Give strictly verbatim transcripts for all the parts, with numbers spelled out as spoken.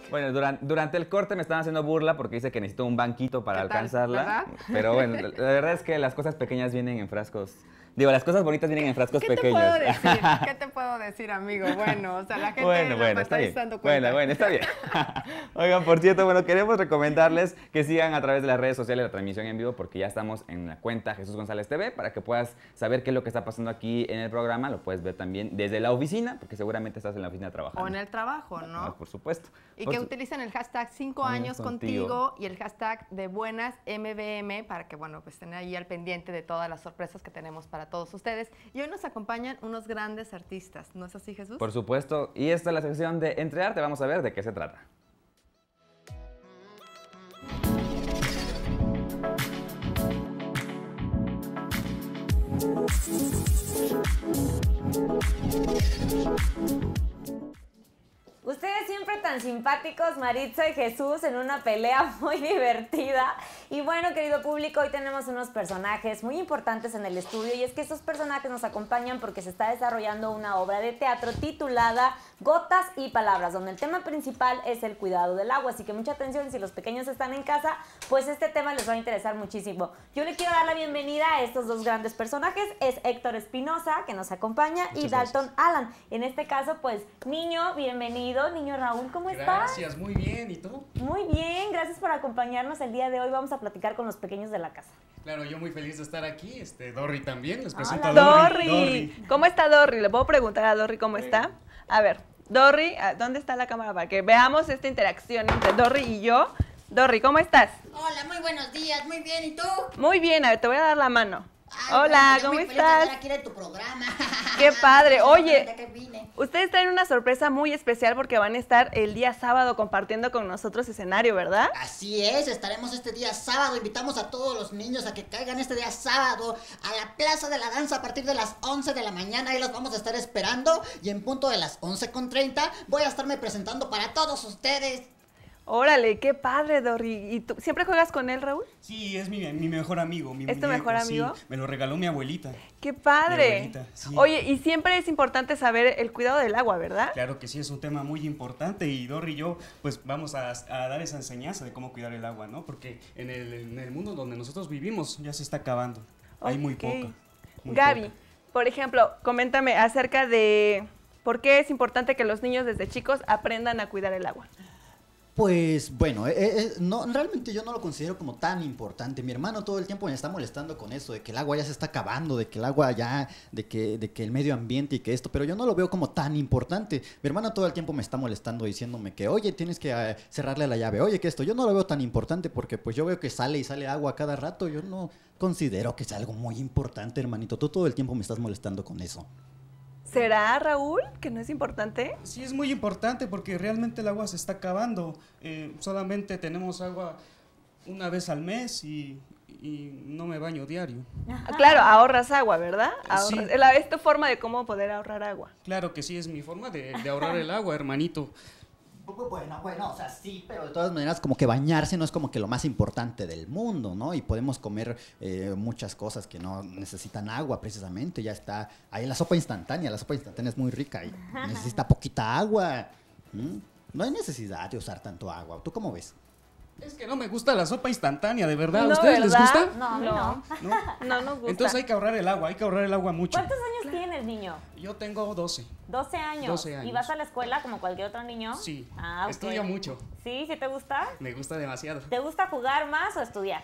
Bueno, durante, durante el corte me estaban haciendo burla porque dice que necesito un banquito para ¿Qué tal? alcanzarla. ¿Verdad? Pero bueno, la, la verdad es que las cosas pequeñas vienen en frascos. Digo, las cosas bonitas vienen en frascos ¿Qué te pequeños. puedo decir? ¿Qué te puedo decir, amigo? Bueno, o sea, la gente Bueno, no bueno, me está bien. dando cuenta. Bueno, bueno, está bien. Oigan, por cierto, bueno, queremos recomendarles que sigan a través de las redes sociales la transmisión en vivo porque ya estamos en la cuenta Jesús González T V para que puedas saber qué es lo que está pasando aquí en el programa. Lo puedes ver también desde la oficina porque seguramente estás en la oficina trabajando. O en el trabajo, ¿no? Ah, por supuesto. Y Por que su- utilicen el hashtag cinco Años años contigo. contigo y el hashtag de buenas M B M para que, bueno, pues estén ahí al pendiente de todas las sorpresas que tenemos para todos ustedes. Y hoy nos acompañan unos grandes artistas, ¿no es así, Jesús? Por supuesto. Y esta es la sección de Entre Arte. Vamos a ver de qué se trata. Ustedes siempre tan simpáticos, Maritza y Jesús, en una pelea muy divertida. Y bueno, querido público, hoy tenemos unos personajes muy importantes en el estudio y es que estos personajes nos acompañan porque se está desarrollando una obra de teatro titulada Gotas y Palabras, donde el tema principal es el cuidado del agua. Así que mucha atención, si los pequeños están en casa, pues este tema les va a interesar muchísimo. Yo le quiero dar la bienvenida a estos dos grandes personajes. Es Héctor Espinosa, que nos acompaña, Muchas y Dalton gracias. Alan. En este caso, pues, niño, bienvenido. Niño Raúl, ¿cómo estás? Gracias, muy bien. ¿Y tú? Muy bien, gracias por acompañarnos el día de hoy. Vamos a platicar con los pequeños de la casa. Claro, yo muy feliz de estar aquí. Este, Dorri también. Les Hola, presento a Dorri. Dorri. ¿Cómo está Dorri? ¿Le puedo preguntar a Dorri cómo está? A ver, Dorri, ¿a ¿dónde está la cámara para que veamos esta interacción entre Dorri y yo? Dorri, ¿cómo estás? Hola, muy buenos días, muy bien, ¿y tú? Muy bien, a ver, te voy a dar la mano. Ay, Hola, bueno, yo ¿cómo muy feliz de estás? estar aquí de tu programa. Qué padre. Oye, ¿De qué vine? ustedes traen una sorpresa muy especial porque van a estar el día sábado compartiendo con nosotros escenario, ¿verdad? Así es, estaremos este día sábado. Invitamos a todos los niños a que caigan este día sábado a la Plaza de la Danza a partir de las once de la mañana. Ahí los vamos a estar esperando. Y en punto de las once con treinta voy a estarme presentando para todos ustedes. Órale, qué padre, Dorri. ¿Y tú siempre juegas con él, Raúl? Sí, es mi, mi mejor amigo. Mi ¿Es tu muñeco, mejor amigo? Sí, me lo regaló mi abuelita. ¡Qué Mi padre! abuelita, sí. Oye, y siempre es importante saber el cuidado del agua, ¿verdad? Claro que sí, es un tema muy importante y Dorri y yo pues vamos a, a dar esa enseñanza de cómo cuidar el agua, ¿no? Porque en el, en el mundo donde nosotros vivimos ya se está acabando. Hay muy Ok. poca. muy Gaby, poca. por ejemplo, coméntame acerca de por qué es importante que los niños desde chicos aprendan a cuidar el agua. Pues bueno, eh, eh, no, realmente yo no lo considero como tan importante. Mi hermano todo el tiempo me está molestando con eso, de que el agua ya se está acabando, de que el agua ya, de que, de que el medio ambiente y que esto, pero yo no lo veo como tan importante. Mi hermano todo el tiempo me está molestando diciéndome que, oye, tienes que eh, cerrarle la llave, oye, que esto, yo no lo veo tan importante porque pues yo veo que sale y sale agua cada rato, yo no considero que sea algo muy importante, hermanito. Tú todo el tiempo me estás molestando con eso. ¿Será, Raúl, que no es importante? Sí, es muy importante porque realmente el agua se está acabando. Eh, solamente tenemos agua una vez al mes y, y no me baño diario. Ah, claro, ahorras agua, ¿verdad? Sí. Ahorras- es la- es tu forma de cómo poder ahorrar agua. Claro que sí, es mi forma de, de ahorrar el agua, hermanito. Bueno, bueno, o sea, sí, pero de todas maneras como que bañarse no es como que lo más importante del mundo, ¿no? Y podemos comer eh, muchas cosas que no necesitan agua precisamente, ya está ahí la sopa instantánea, la sopa instantánea es muy rica y necesita poquita agua. ¿Mm? No hay necesidad de usar tanto agua, ¿tú cómo ves? Es que no me gusta la sopa instantánea, ¿de verdad? ¿A No, ustedes les ¿verdad? gusta? No, a mí no. ¿No? No nos gusta. Entonces hay que ahorrar el agua, hay que ahorrar el agua mucho. ¿Cuántos años tienes, niño? Yo tengo doce. doce años. doce años. ¿Y vas a la escuela como cualquier otro niño? Sí, Ah, ok. estudio mucho. ¿Sí? ¿Sí te gusta? Me gusta demasiado ¿Te gusta jugar más o estudiar?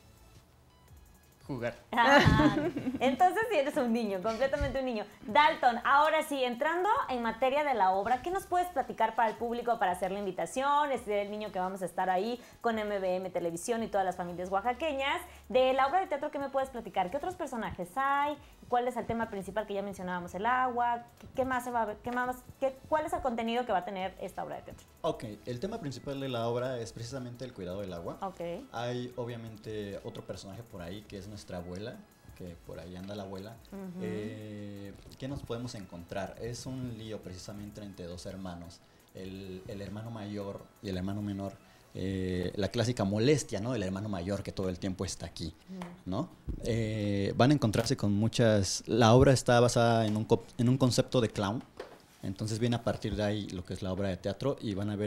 jugar. Ah, entonces sí eres un niño, completamente un niño. Dalton, ahora sí, entrando en materia de la obra, ¿qué nos puedes platicar para el público para hacer la invitación? Es el niño que vamos a estar ahí con M B M Televisión y todas las familias oaxaqueñas. De la obra de teatro, ¿qué me puedes platicar? ¿Qué otros personajes hay? ¿Cuál es el tema principal que ya mencionábamos, el agua? ¿Qué, qué más se va a ver? ¿Qué más, qué, ¿Cuál es el contenido que va a tener esta obra de teatro? Ok, el tema principal de la obra es precisamente el cuidado del agua. Ok. Hay obviamente otro personaje por ahí que es nuestra abuela, que por ahí anda la abuela. Ujú. Eh, ¿Qué nos podemos encontrar? Es un lío precisamente entre dos hermanos, el, el hermano mayor y el hermano menor. Eh, la clásica molestia, ¿no? Del hermano mayor que todo el tiempo está aquí, ¿no? Eh, van a encontrarse con muchas... La obra está basada en un, co- en un concepto de clown, entonces viene a partir de ahí lo que es la obra de teatro y van a ver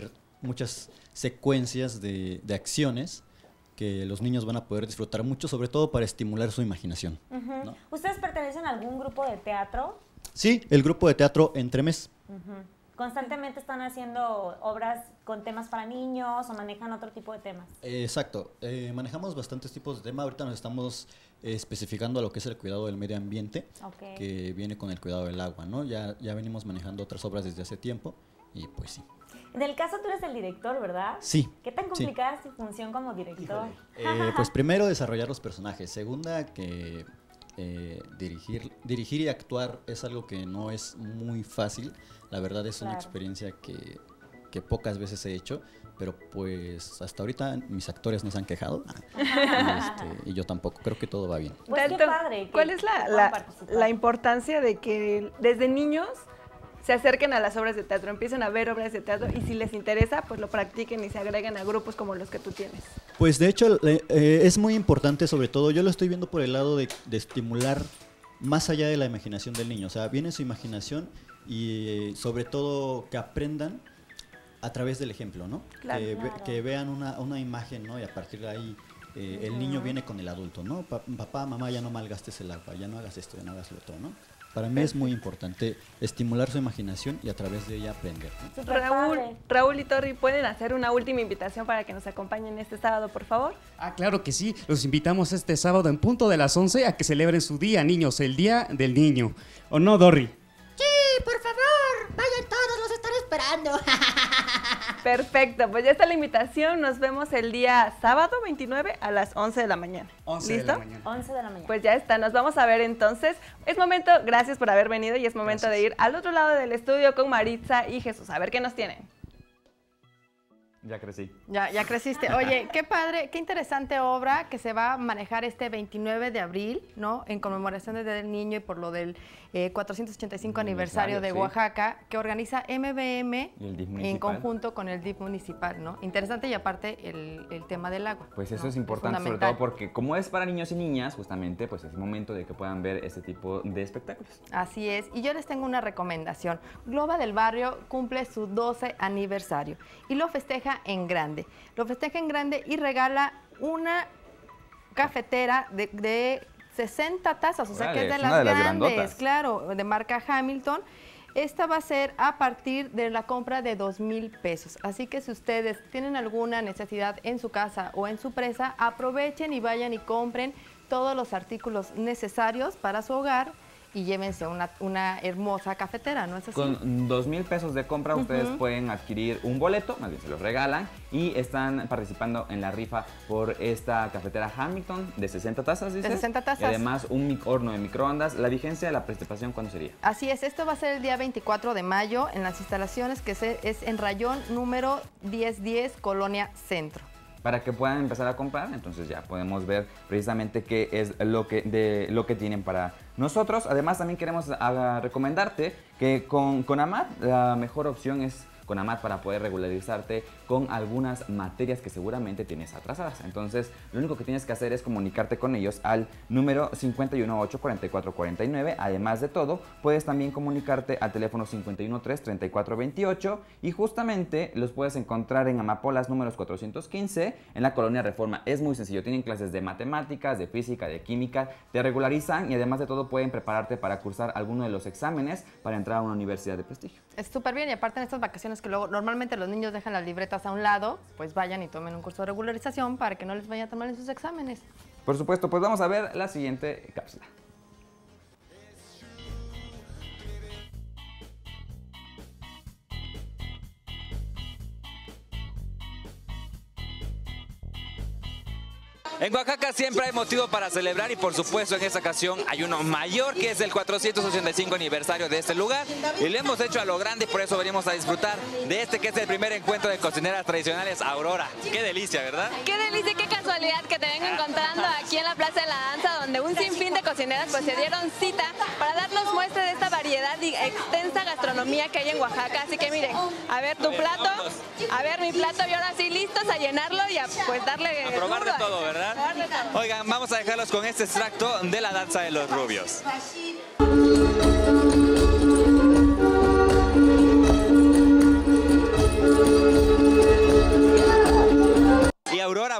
muchas secuencias de, de acciones que los niños van a poder disfrutar mucho, sobre todo para estimular su imaginación. Uh-huh. ¿no? ¿Ustedes pertenecen a algún grupo de teatro? Sí, el grupo de teatro Entremes. Uh-huh. ¿Constantemente están haciendo obras con temas para niños o manejan otro tipo de temas? Eh, exacto, eh, manejamos bastantes tipos de temas. Ahorita nos estamos eh, especificando a lo que es el cuidado del medio ambiente, Okay. que viene con el cuidado del agua, ¿no? Ya, ya venimos manejando otras obras desde hace tiempo y pues sí. En el caso tú eres el director, ¿verdad? Sí. ¿Qué tan sí. complicada es tu función como director? Eh, pues primero desarrollar los personajes. Segunda, que eh, dirigir, dirigir y actuar es algo que no es muy fácil. La verdad es una Claro. experiencia que, que pocas veces he hecho, pero pues hasta ahorita mis actores no se han quejado y, este, y yo tampoco. Creo que todo va bien. Pues qué Dalton, padre. que- ¿cuál es la, que puedan la, participar. la importancia de que desde niños se acerquen a las obras de teatro, empiecen a ver obras de teatro y si les interesa, pues lo practiquen y se agreguen a grupos como los que tú tienes? Pues de hecho le- eh, es muy importante, sobre todo, yo lo estoy viendo por el lado de, de estimular más allá de la imaginación del niño. O sea, viene su imaginación y eh, sobre todo que aprendan a través del ejemplo, ¿no? Claro. que, ve- Claro. que vean una, una imagen, ¿no? Y a partir de ahí eh, el niño viene con el adulto, ¿no? Pa- papá, mamá, ya no malgastes el agua, ya no hagas esto, ya no hagas lo otro, ¿no? Para mí es muy importante estimular su imaginación y a través de ella aprender, ¿no? Súper Raúl, padre. Raúl y Torri, ¿pueden hacer una última invitación para que nos acompañen este sábado, por favor? Ah, claro que sí. Los invitamos este sábado en punto de las once a que celebren su día, niños, el Día del Niño. ¿O no, Dorri? Sí, por favor, vayan todos, los estaré esperando. Perfecto, pues ya está la invitación. Nos vemos el día sábado veintinueve a las once de la mañana. once ¿Listo? de la mañana. once de la mañana. Pues ya está, nos vamos a ver entonces. Es momento, gracias por haber venido y es momento Gracias. de ir al otro lado del estudio con Maritza y Jesús. A ver qué nos tienen. Ya crecí. Ya, ya creciste. Oye, qué padre, qué interesante obra que se va a manejar este veintinueve de abril, ¿no? En conmemoración del Día del Niño y por lo del eh, cuatrocientos ochenta y cinco aniversario de sí. Oaxaca, que organiza M B M Y el D I F en municipal. conjunto con el D I F municipal, ¿no? Interesante y aparte el, el tema del agua. Pues eso ¿no? es importante, sobre fundamental. todo porque como es para niños y niñas, justamente, pues es momento de que puedan ver este tipo de espectáculos. Así es. Y yo les tengo una recomendación. Globa del Barrio cumple su doce aniversario y lo festeja en grande. Lo festeja en grande y regala una cafetera de, de sesenta tazas, o sea Órale, que es de es las una de las grandes, grandotas. claro, de marca Hamilton. Esta va a ser a partir de la compra de dos mil pesos. Así que si ustedes tienen alguna necesidad en su casa o en su presa, aprovechen y vayan y compren todos los artículos necesarios para su hogar y llévense una, una hermosa cafetera, ¿no es así? Con dos mil pesos de compra ustedes pueden adquirir un boleto, más bien se los regalan, y están participando en la rifa por esta cafetera Hamilton de sesenta tazas, dices. De sesenta tazas. Y además un mic- horno de microondas. ¿La vigencia de la participación cuándo sería? Así es, esto va a ser el día veinticuatro de mayo en las instalaciones que se- es en Rayón número diez diez, Colonia Centro. Para que puedan empezar a comprar, entonces ya podemos ver precisamente qué es lo que, de, lo que tienen para nosotros. Además, también queremos ah, recomendarte que con, con AMAT la mejor opción es con AMAT para poder regularizarte con algunas materias que seguramente tienes atrasadas. Entonces, lo único que tienes que hacer es comunicarte con ellos al número cincuenta y uno ocho, cuarenta y cuatro cuarenta y nueve. Además de todo, puedes también comunicarte al teléfono cincuenta y uno tres, treinta y cuatro veintiocho y justamente los puedes encontrar en Amapolas números cuatrocientos quince en la Colonia Reforma. Es muy sencillo, tienen clases de matemáticas, de física, de química, te regularizan y además de todo pueden prepararte para cursar alguno de los exámenes para entrar a una universidad de prestigio. Es súper bien y aparte en estas vacaciones que luego normalmente los niños dejan las libretas a un lado, pues vayan y tomen un curso de regularización para que no les vaya tan mal en sus exámenes. Por supuesto, pues vamos a ver la siguiente cápsula. En Oaxaca siempre hay motivo para celebrar y por supuesto en esta ocasión hay uno mayor que es el cuatrocientos ochenta y cinco aniversario de este lugar y lo hemos hecho a lo grande y por eso venimos a disfrutar de este que es el primer encuentro de cocineras tradicionales Aurora. Qué delicia, ¿verdad? Qué delicia, qué casualidad que te vengo encontrando aquí en la Plaza de la Danza, donde un sinfín de cocineras pues se dieron cita para darnos muestra de esta variedad y extensa gastronomía que hay en Oaxaca. Así que miren, a ver tu plato, a ver mi plato y ahora sí listos a llenarlo y a pues darle A probar de duro. todo, ¿verdad? A probar de todo. Oigan, vamos a dejarlos con este extracto de la danza de los rubios.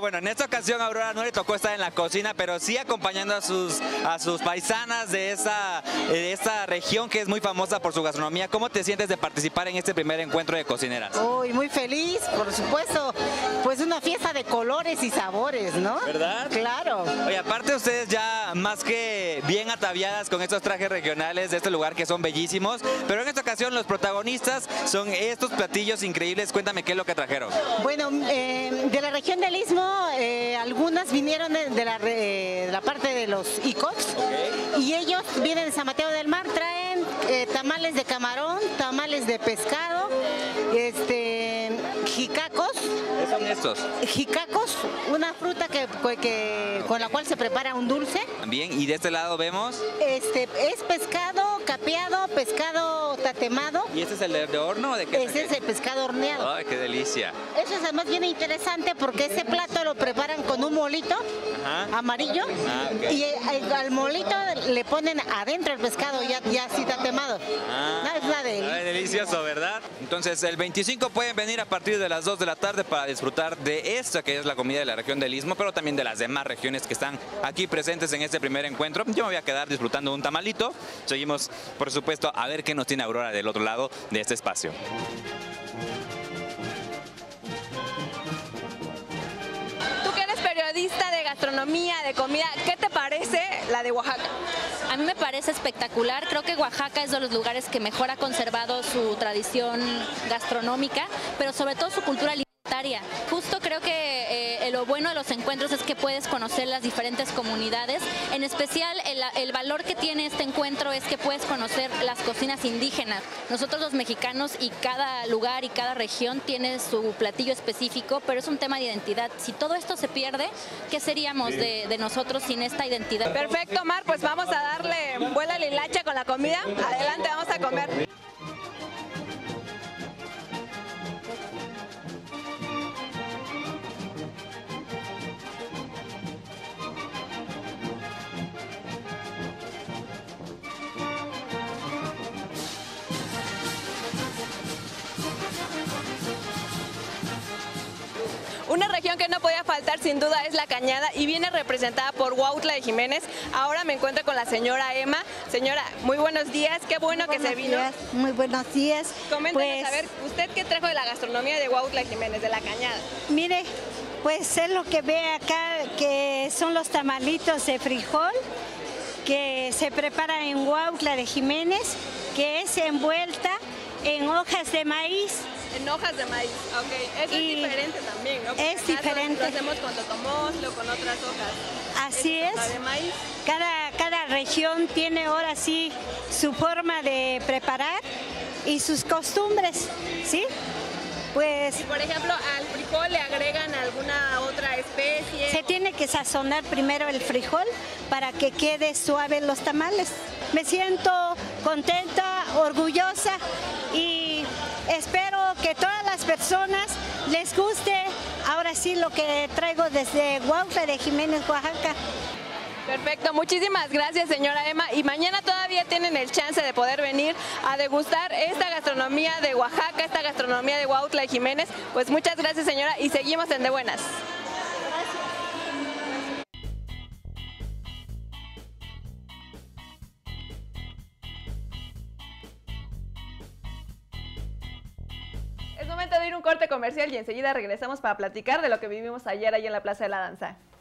Bueno, en esta ocasión a Aurora no le tocó estar en la cocina, pero sí acompañando a sus, a sus paisanas de esa, de esta región que es muy famosa por su gastronomía. ¿Cómo te sientes de participar en este primer encuentro de cocineras? Uy, muy feliz, por supuesto. Pues una fiesta de colores y sabores, ¿no? ¿Verdad? Claro. Oye, aparte ustedes ya más que bien ataviadas con estos trajes regionales de este lugar que son bellísimos, pero en esta ocasión los protagonistas son estos platillos increíbles. Cuéntame qué es lo que trajeron. Bueno, eh, de la región del Istmo, eh, algunas vinieron de, de, la, eh, de la parte de los Icox, okay. Y ellos vienen de San Mateo del Mar, traen eh, tamales de camarón, tamales de pescado, este, jicacos. ¿Qué son estos? Jicacos, una fruta que, que, con la cual se prepara un dulce. Bien, y de este lado vemos... Este, es pescado capeado, pescado tatemado. ¿Y este es el de, de horno o de qué? Ese es el pescado horneado. ¡Ay, qué delicia! Eso es además bien interesante porque ese plato lo preparan con un molito. Ajá. Amarillo. Ah, okay. Y al, al molito le ponen adentro el pescado ya, ya así tatemado. Ah, no, es la de... Ay, delicioso, ¿verdad? Entonces, el veinticinco pueden venir a partir de las dos de la tarde para disfrutar de esta que es la comida de la región del Istmo, pero también de las demás regiones que están aquí presentes en este primer encuentro. Yo me voy a quedar disfrutando de un tamalito. Seguimos, por supuesto, a ver qué nos tiene Aurora del otro lado de este espacio. Tú que eres periodista de gastronomía, de comida, ¿qué te parece la de Oaxaca? A mí me parece espectacular. Creo que Oaxaca es de los lugares que mejor ha conservado su tradición gastronómica, pero sobre todo su cultura alimentaria. Justo creo que eh, lo bueno de los encuentros es que puedes conocer las diferentes comunidades. En especial, el, el valor que tiene este encuentro es que puedes conocer las cocinas indígenas. Nosotros los mexicanos y cada lugar y cada región tiene su platillo específico, pero es un tema de identidad. Si todo esto se pierde, ¿qué seríamos de, de nosotros sin esta identidad? Perfecto, Mar, pues vamos a darle vuela a la hilacha con la comida. Adelante, vamos a comer. Una región que no podía faltar sin duda es la Cañada y viene representada por Huautla de Jiménez. Ahora me encuentro con la señora Emma. Señora, muy buenos días, qué bueno que se vino. Días, muy buenos días. Coméntenos, pues, a ver, ¿usted qué trajo de la gastronomía de Huautla de Jiménez, de la Cañada? Mire, pues es lo que ve acá, que son los tamalitos de frijol, que se prepara en Huautla de Jiménez, que es envuelta en hojas de maíz. En hojas de maíz, ok. Eso y es diferente también, ¿no? Porque es acá diferente. Lo hacemos con totomostle o con otras hojas. Así es. es. De maíz. Cada, cada región tiene ahora sí su forma de preparar y sus costumbres, ¿sí? Pues, y por ejemplo, al frijol le agregan alguna otra especie. Se tiene que sazonar primero el frijol para que quede suave los tamales. Me siento contenta, orgullosa y espero que todas las personas les guste ahora sí lo que traigo desde Huautla de Jiménez, Oaxaca. Perfecto, muchísimas gracias señora Emma y mañana todavía tienen el chance de poder venir a degustar esta gastronomía de Oaxaca, esta gastronomía de Huautla de Jiménez. Pues muchas gracias señora y seguimos en De Buenas. Es momento de ir a un corte comercial y enseguida regresamos para platicar de lo que vivimos ayer ahí en la Plaza de la Danza.